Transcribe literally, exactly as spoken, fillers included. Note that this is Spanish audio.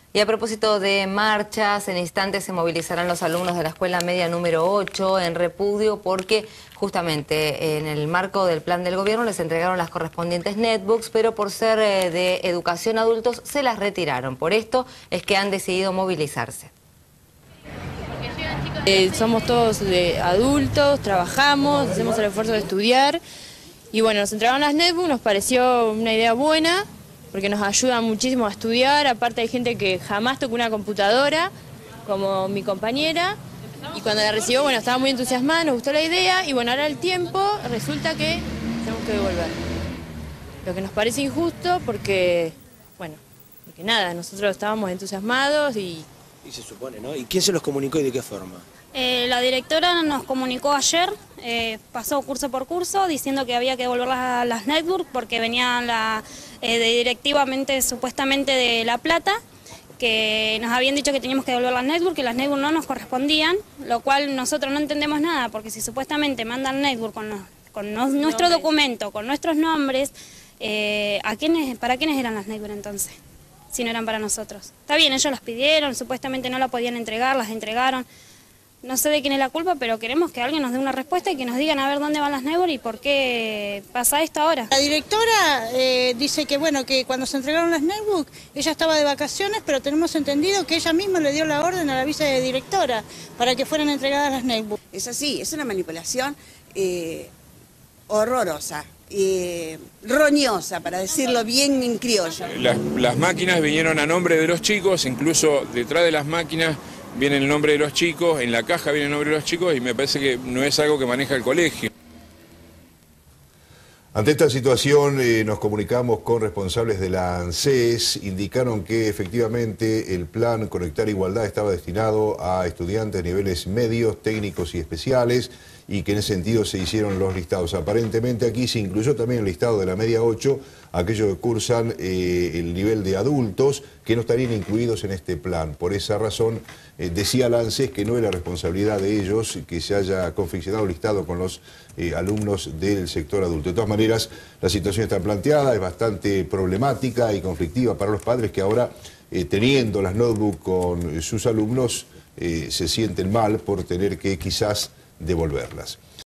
Y a propósito de marchas, en instantes se movilizarán los alumnos de la escuela media número ocho en repudio porque justamente en el marco del plan del gobierno les entregaron las correspondientes netbooks, pero por ser de educación adultos se las retiraron. Por esto es que han decidido movilizarse. Eh, somos todos de adultos, trabajamos, hacemos el esfuerzo de estudiar y bueno, nos entregaron las netbooks, nos pareció una idea buena porque nos ayuda muchísimo a estudiar. Aparte hay gente que jamás tocó una computadora, como mi compañera, y cuando la recibió, bueno, estaba muy entusiasmada, nos gustó la idea y bueno, ahora el tiempo resulta que tenemos que devolver. Lo que nos parece injusto porque, bueno, porque nada, nosotros estábamos entusiasmados y... Y se supone, ¿no? ¿Y quién se los comunicó y de qué forma? Eh, la directora nos comunicó ayer, eh, pasó curso por curso, diciendo que había que devolver las, las netbooks porque venían la, eh, de directivamente, supuestamente de La Plata, que nos habían dicho que teníamos que devolver las netbooks, que las netbooks no nos correspondían, lo cual nosotros no entendemos nada, porque si supuestamente mandan netbooks con, los, con los, nuestro documento, con nuestros nombres, eh, ¿a quiénes, ¿para quiénes eran las netbooks entonces? Si no eran para nosotros. Está bien, ellos las pidieron, supuestamente no la podían entregar, las entregaron. No sé de quién es la culpa, pero queremos que alguien nos dé una respuesta y que nos digan a ver dónde van las netbooks y por qué pasa esto ahora. La directora eh, dice que bueno, que cuando se entregaron las netbooks, ella estaba de vacaciones, pero tenemos entendido que ella misma le dio la orden a la vicedirectora para que fueran entregadas las netbooks. Es así, es una manipulación eh, horrorosa. Eh, roñosa, para decirlo bien en criollo. Las, las máquinas vinieron a nombre de los chicos, incluso detrás de las máquinas viene el nombre de los chicos, en la caja viene el nombre de los chicos y me parece que no es algo que maneja el colegio. Ante esta situación eh, nos comunicamos con responsables de la ANSES, indicaron que efectivamente el plan Conectar Igualdad estaba destinado a estudiantes de niveles medios, técnicos y especiales y que en ese sentido se hicieron los listados. Aparentemente aquí se incluyó también el listado de la media ocho, aquellos que cursan eh, el nivel de adultos que no estarían incluidos en este plan. Por esa razón eh, decía la ANSES que no era responsabilidad de ellos que se haya confeccionado el listado con los eh, alumnos del sector adulto. De todas maneras, la situación está planteada, es bastante problemática y conflictiva para los padres que ahora, eh, teniendo las notebooks con sus alumnos, eh, se sienten mal por tener que quizás devolverlas.